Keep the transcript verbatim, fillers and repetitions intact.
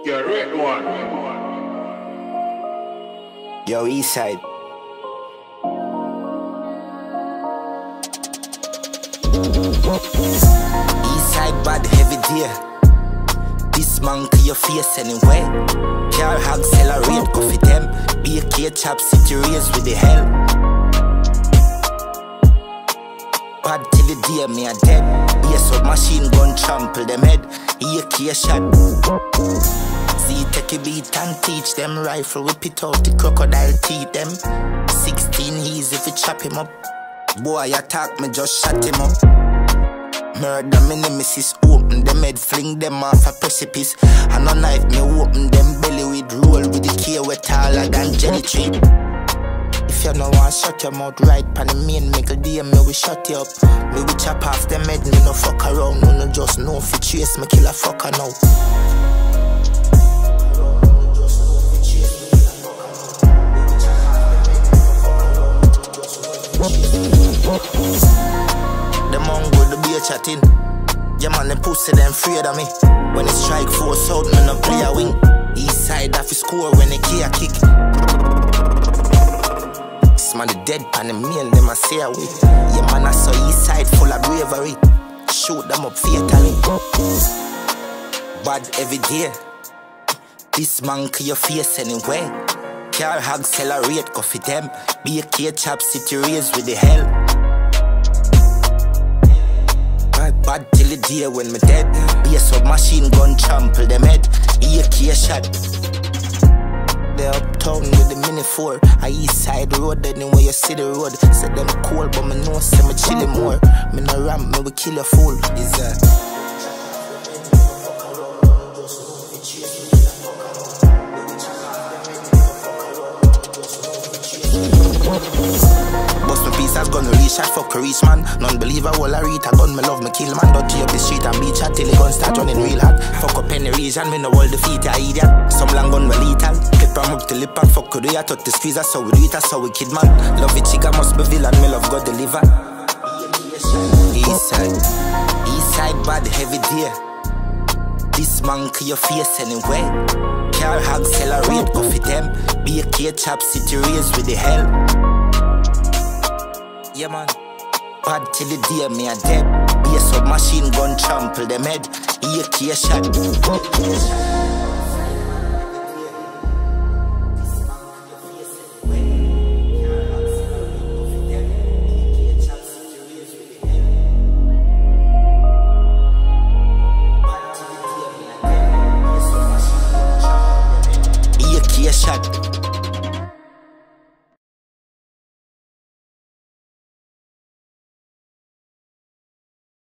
You're red one. Yo, Eastside. Eastside bad heavy dear. This man to your face anyway. Car hog accelerate, go for them. Be a K chop city race with the hell. Bad till the day me a dead. Be a submachine gun trample them head. E A K shot. See take a beat and teach them. Rifle whip it out the crocodile teeth them. Sixteen he's if you chop him up. Boy attack me just shut him up. Murder me nemesis, open them head, fling them off a precipice. And a knife me open them belly with roll with the K way taller than jelly tree. If you no want shut your mouth right pan the main mickle day me we shut you up. Me we chop off them head, me no fuck around. No no just know if you chase me kill a fucker now. The mongo the beer chatting. Yeah man, them pussy them afraid of me. When it strike force out, me no play a wing. East side off his score when they key a kick. This man the dead pan the mail, them a say away. Yeah man, I saw east side full of bravery. Shoot them up fatally. Bad every day. This man to your face anyway. Car hog accelerate, go for them. Be a K chop city race with the hell. Bad till the day when me dead. Be a submachine gun trample them head. E A K shot. They uptown with the mini four. I east side road anywhere you see the road. Say them cold but me know say me chilly more. Me no ramp me we kill a fool. Is that bust my piece as gun release shot fuck a reach man. Non-believer all I read a gun me love me kill man. Dirty up the street and beat chat till the gun start running real hard. Fuck up any region me no hold the feet I idiot. Some long gun me lethal. Clip them up till lip and fuck with you. I touch the squeeze that's how we do it, that's how we kid man. Love it chica must be villain me love God deliver. Eastside, Eastside bad heavy dear. This man to your face anyway. Car hog accelerate, go for them. Be a K chop city race with the hell. Yeah man, bad till the day me a dead. Be a submachine gun trample them head. E A K shot.